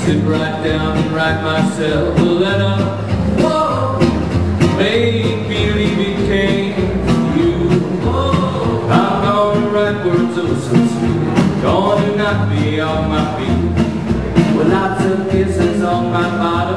sit right down and write myself a letter. Whoa, make believe it came from you. Whoa, I'm gonna write words oh so sweet, gonna knock me off my feet with lots of kisses on my body.